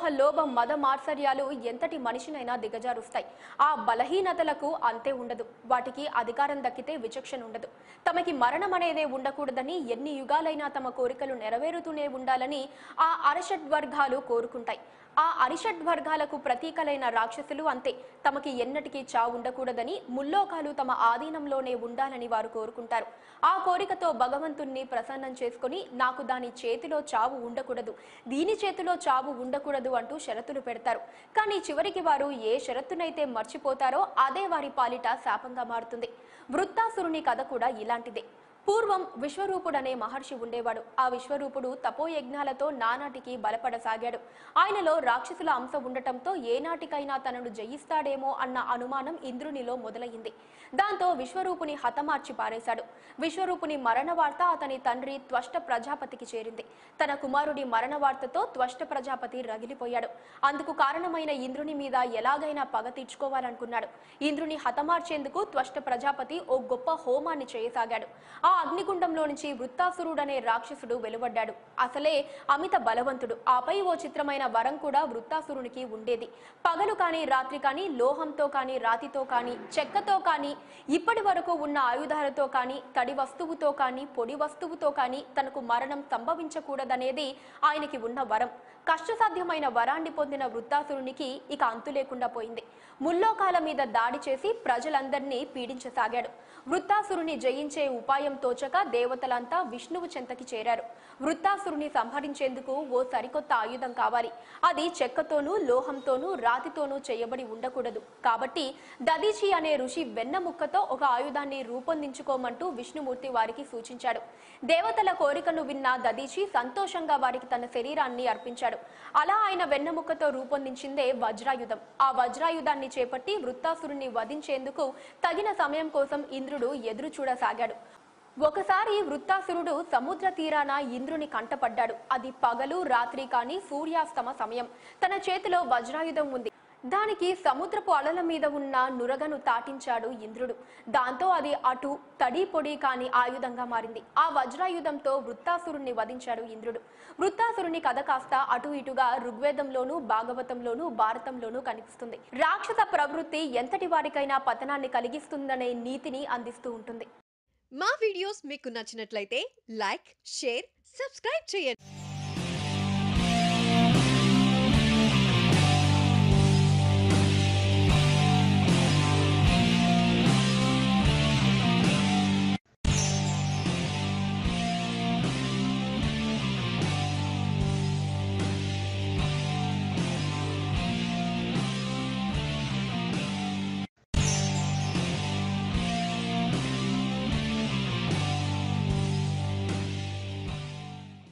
లోభం మద మాత్సర్యాలు ఎంతటి మనిషినైనా దిగజారుస్తాయి. ఆ బలహీనతలకు అంతే ఉండదు. వాటికి అధికారం దక్కితే విచక్షణ ఉండదు. తమకి మరణం అనేదే ఉండకూడదని, ఎన్ని యుగాలైనా తమ కోరికలు నెరవేరుతూనే ఉండాలని ఆ అరిషడ్వర్గాలు కోరుకుంటాయి. ఆ అరిషడ్వర్గాలకు ప్రతీకలైన రాక్షసులు అంతే. తమకి ఎన్నటికీ చావు ఉండకూడదని, ముల్లోకాలు తమ ఆధీనంలోనే ఉండాలని వారు కోరుకుంటారు. ఆ కోరికతో భగవంతుణ్ణి ప్రసన్నం చేసుకుని, నాకు దాని చేతిలో చావు ఉండకూడదు, దీని చేతిలో చావు ఉండకూడదు అంటూ షరతులు పెడతారు. కానీ చివరికి వారు ఏ షరతునైతే మర్చిపోతారో అదే వారి పాలిట శాపంగా మారుతుంది. వృత్తాసురుని కథ కూడా ఇలాంటిదే. పూర్వం విశ్వరూపుడనే మహర్షి ఉండేవాడు. ఆ విశ్వరూపుడు తపోయజ్ఞాలతో నానాటికి బలపడసాగాడు. ఆయనలో రాక్షసుల అంశ ఉండటంతో ఏనాటికైనా తనను జయిస్తాడేమో అన్న అనుమానం ఇంద్రునిలో మొదలయ్యింది. దాంతో విశ్వరూపుని హతమార్చి పారేశాడు. విశ్వరూపుని మరణ వార్త అతని తండ్రి త్వష్ట ప్రజాపతికి చేరింది. తన కుమారుడి మరణ వార్తతో త్వష్ట ప్రజాపతి రగిలిపోయాడు. అందుకు కారణమైన ఇంద్రుని మీద ఎలాగైనా పగ తీర్చుకోవాలనుకున్నాడు. ఇంద్రుని హతమార్చేందుకు త్వష్ట ప్రజాపతి ఓ గొప్ప హోమాన్ని చేయసాగాడు. ఆ అగ్నిగుండంలో నుంచి వృత్తాసురుడనే రాక్షసుడు వెలువడ్డాడు. అసలే అమిత బలవంతుడు. ఆపై ఓ చిత్రమైన వరం కూడా వృత్తాసురునికి ఉండేది. పగలు కాని రాత్రి కాని, లోహంతో కాని, రాతితో కాని, చెక్కతో కాని, ఇప్పటి వరకు ఉన్న ఆయుధాలతో కాని, తడి వస్తువుతో కాని, పొడి వస్తువుతో కాని తనకు మరణం సంభవించకూడదనేది ఆయనకి ఉన్న వరం. కష్టసాధ్యమైన వరాన్ని పొందిన వృత్తాసురునికి ఇక అంతు లేకుండా పోయింది. ముల్లోకాల మీద దాడి చేసి ప్రజలందరినీ పీడించసాగాడు. వృత్తాసురుని జయించే ఉపాయం తోచక దేవతలంతా విష్ణువు చెంతకి చేరారు. వృత్తాసురుని సంహరించేందుకు ఓ సరికొత్త ఆయుధం కావాలి. అది చెక్కతోనూ, లోహంతోనూ, రాతితోనూ చేయబడి ఉండకూడదు. కాబట్టి దదీచి అనే ఋషి వెన్నముక్కతో ఒక ఆయుధాన్ని రూపొందించుకోమంటూ విష్ణుమూర్తి వారికి సూచించాడు. దేవతల కోరికను విన్న దదీచి సంతోషంగా వారికి తన శరీరాన్ని అర్పించాడు. అలా ఆయన వెన్నముక్కతో రూపొందించిందే వజ్రాయుధం. ఆ వజ్రాయుధాన్ని చేపట్టి వృత్తాసురుని వధించేందుకు తగిన సమయం కోసం ఇంద్రుడు ఎదురు చూడసాగాడు. ఒకసారి వృత్తాసురుడు సముద్ర తీరాన ఇంద్రుని కంటపడ్డాడు. అది పగలు రాత్రి కాని సూర్యాస్తమ సమయం. తన చేతిలో వజ్రాయుధం ఉంది. దానికి సముద్రపు అలల మీద ఉన్న నురగను తాటించాడు ఇంద్రుడు. దాంతో అది అటు తడి పొడి కాని ఆయుధంగా మారింది. ఆ వజ్రాయుధంతో వృత్తాసురుణ్ణి వధించాడు ఇంద్రుడు. వృత్తాసురుని కథ కాస్త అటు ఇటుగా ఋగ్వేదంలోనూ, భాగవతంలోనూ, భారతంలోనూ కనిపిస్తుంది. రాక్షస ప్రవృత్తి ఎంతటి వారికైనా పతనాన్ని కలిగిస్తుందనే నీతిని అందిస్తూ ఉంటుంది. మా వీడియోస్ మీకు నచ్చినట్లయితే లైక్, షేర్, సబ్స్క్రైబ్ చేయండి.